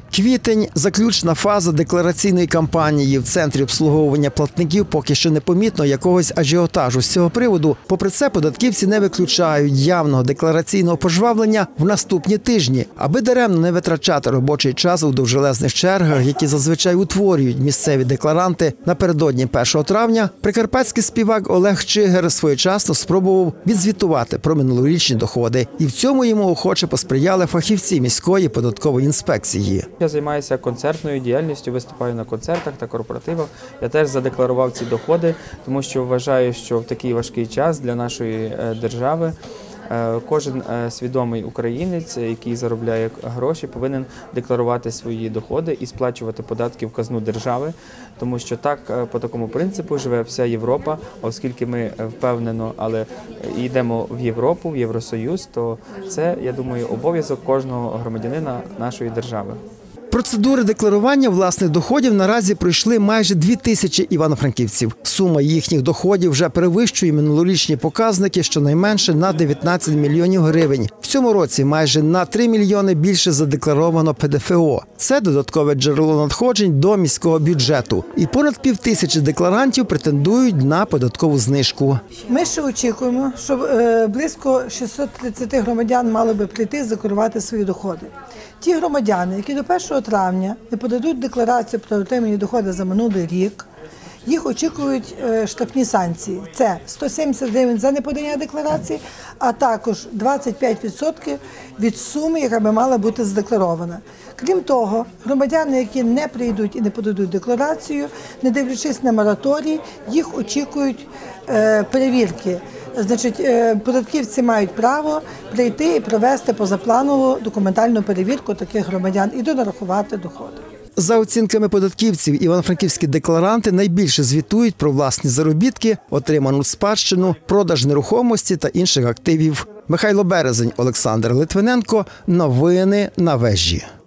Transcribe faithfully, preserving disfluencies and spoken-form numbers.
Квітень – заключна фаза деклараційної кампанії. В центрі обслуговування платників поки що непомітно якогось ажіотажу з цього приводу. Попри це, податківці не виключають явного деклараційного пожвавлення в наступні тижні. Аби даремно не витрачати робочий час у довжелезних чергах, які зазвичай утворюють місцеві декларанти напередодні першого травня, прикарпатський співак Олег Чигир своєчасно спробував відзвітувати про минулорічні доходи. І в цьому йому охоче посприяли фахівці міської податкової інспекції. Я займаюся концертною діяльністю, виступаю на концертах та корпоративах. Я теж задекларував ці доходи, тому що вважаю, що в такий важкий час для нашої держави кожен свідомий українець, який заробляє гроші, повинен декларувати свої доходи і сплачувати податки в казну держави, тому що так, по такому принципу живе вся Європа, оскільки ми впевнено, але йдемо в Європу, в Євросоюз, то це, я думаю, обов'язок кожного громадянина нашої держави. Процедури декларування власних доходів наразі пройшли майже дві тисячі івано-франківців. Сума їхніх доходів вже перевищує минулорічні показники щонайменше на дев'ятнадцять мільйонів гривень. В цьому році майже на три мільйони більше задекларовано Пе Де Фе О. Це додаткове джерело надходжень до міського бюджету. І понад півтисячі декларантів претендують на податкову знижку. Ми ще очікуємо, що близько шістсот тридцять громадян мали би прийти задекларувати свої доходи. Ті громадяни, які до першого травня не подадуть декларацію про отримані доходи за минулий рік, їх очікують штрафні санкції. Це сто сімдесят гривень за неподання декларації, а також двадцять п'ять відсотків від суми, яка би мала бути задекларована. Крім того, громадяни, які не прийдуть і не подадуть декларацію, не дивлячись на мораторій, їх очікують перевірки. Значить, податківці мають право прийти і провести позапланову документальну перевірку таких громадян і донарахувати доходи. За оцінками податківців, івано-франківські декларанти найбільше звітують про власні заробітки, отриману спадщину, продаж нерухомості та інших активів. Михайло Березень, Олександр Литвиненко. Новини на Вежі.